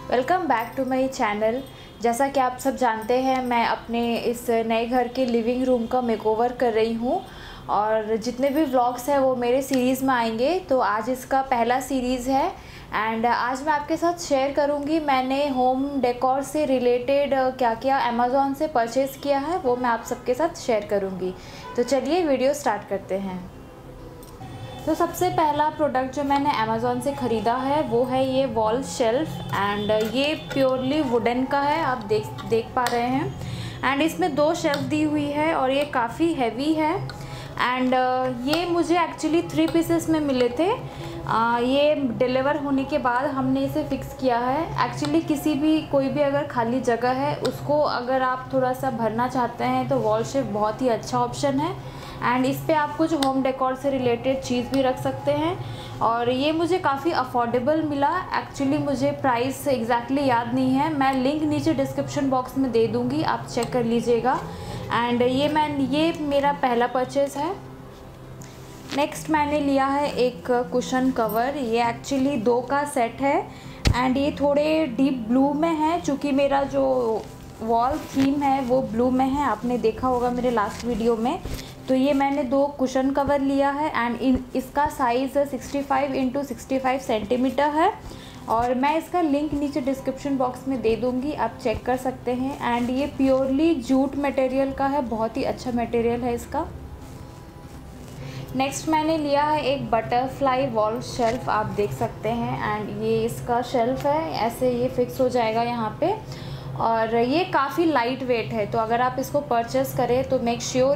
Welcome back to my channel. जैसा कि आप सब जानते हैं, मैं अपने इस नए घर के लिविंग रूम का मेकओवर कर रही हूँ और जितने भी व्लॉग्स हैं वो मेरे सीरीज़ में आएंगे। तो आज इसका पहला सीरीज़ है एंड आज मैं आपके साथ शेयर करूँगी मैंने होम डेकोर से रिलेटेड क्या क्या अमेज़ॉन से परचेज़ किया है, वो मैं आप सबके साथ शेयर करूँगी। तो चलिए वीडियो स्टार्ट करते हैं। तो सबसे पहला प्रोडक्ट जो मैंने अमेज़ॉन से ख़रीदा है वो है ये वॉल शेल्फ़ एंड ये प्योरली वुडन का है, आप देख पा रहे हैं। एंड इसमें 2 शेल्फ़ दी हुई है और ये काफ़ी हैवी है एंड ये मुझे एक्चुअली 3 पीसेस में मिले थे। ये डिलीवर होने के बाद हमने इसे फ़िक्स किया है। एक्चुअली कोई भी अगर खाली जगह है उसको अगर आप थोड़ा सा भरना चाहते हैं तो वॉल शेल्फ़ बहुत ही अच्छा ऑप्शन है एंड इस पे आप कुछ होम डेकोर से रिलेटेड चीज़ भी रख सकते हैं और ये मुझे काफ़ी अफोर्डेबल मिला। एक्चुअली मुझे प्राइस एग्जैक्टली याद नहीं है, मैं लिंक नीचे डिस्क्रिप्शन बॉक्स में दे दूँगी, आप चेक कर लीजिएगा। एंड ये मेरा पहला परचेज़ है। नेक्स्ट मैंने लिया है एक कुशन कवर। ये एक्चुअली 2 का सेट है एंड ये थोड़े डीप ब्लू में है, चूँकि मेरा जो वॉल थीम है वो ब्लू में है, आपने देखा होगा मेरे लास्ट वीडियो में। तो ये मैंने 2 कुशन कवर लिया है एंड इसका साइज़ 65 × 65 सेंटीमीटर है और मैं इसका लिंक नीचे डिस्क्रिप्शन बॉक्स में दे दूँगी, आप चेक कर सकते हैं। एंड ये प्योरली जूट मटेरियल का है, बहुत ही अच्छा मटेरियल है इसका। नेक्स्ट मैंने लिया है एक बटरफ्लाई वॉल शेल्फ़, आप देख सकते हैं एंड ये इसका शेल्फ़ है, ऐसे ये फिक्स हो जाएगा यहाँ पे और ये काफ़ी लाइट वेट है। तो अगर आप इसको परचेज़ करें तो मेक श्योर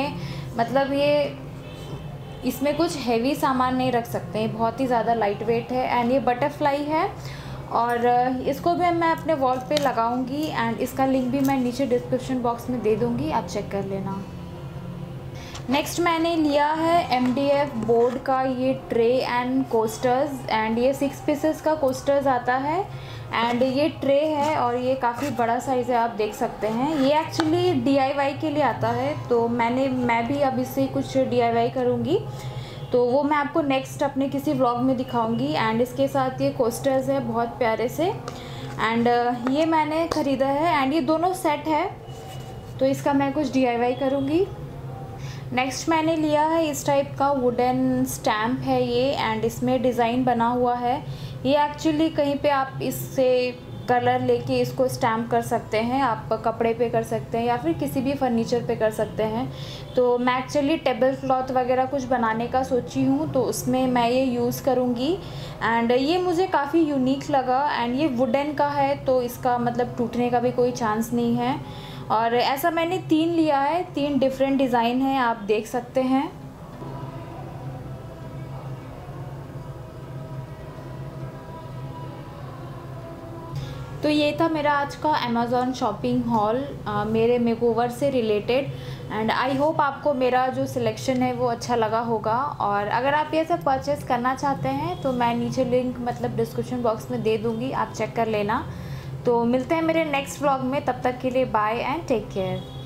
इसमें कुछ हैवी सामान नहीं रख सकते हैं, बहुत ही ज़्यादा लाइट वेट है एंड ये बटरफ्लाई है और इसको भी मैं अपने वॉल पे लगाऊंगी एंड इसका लिंक भी मैं नीचे डिस्क्रिप्शन बॉक्स में दे दूंगी, आप चेक कर लेना। नेक्स्ट मैंने लिया है MDF बोर्ड का ये ट्रे एंड कोस्टर्स एंड ये 6 पीसेस का कोस्टर्स आता है एंड ये ट्रे है और ये काफ़ी बड़ा साइज़ है, आप देख सकते हैं। ये एक्चुअली DIY के लिए आता है, तो मैं भी अब इससे कुछ DIY करूँगी, तो वो मैं आपको नेक्स्ट अपने किसी व्लॉग में दिखाऊंगी। एंड इसके साथ ये कोस्टर्स है बहुत प्यारे से एंड ये मैंने ख़रीदा है एंड ये दोनों सेट है, तो इसका मैं कुछ DIY करूँगी। नेक्स्ट मैंने लिया है इस टाइप का वुडन स्टैम्प है ये एंड इसमें डिज़ाइन बना हुआ है। ये एक्चुअली कहीं पे आप इससे कलर लेके इसको स्टैम्प कर सकते हैं, आप कपड़े पे कर सकते हैं या फिर किसी भी फर्नीचर पे कर सकते हैं। तो मैं एक्चुअली टेबल क्लॉथ वगैरह कुछ बनाने का सोची हूँ, तो उसमें मैं ये यूज़ करूँगी एंड ये मुझे काफ़ी यूनिक लगा एंड ये वुडन का है तो इसका मतलब टूटने का भी कोई चांस नहीं है। और ऐसा मैंने 3 लिया है, 3 डिफरेंट डिज़ाइन हैं, आप देख सकते हैं। तो ये था मेरा आज का अमेज़ॉन शॉपिंग हॉल मेरे मेकओवर से रिलेटेड एंड आई होप आपको मेरा जो सिलेक्शन है वो अच्छा लगा होगा। और अगर आप ये सब परचेज़ करना चाहते हैं तो मैं नीचे लिंक डिस्क्रिप्शन बॉक्स में दे दूँगी, आप चेक कर लेना। तो मिलते हैं मेरे नेक्स्ट व्लॉग में, तब तक के लिए बाय एंड टेक केयर।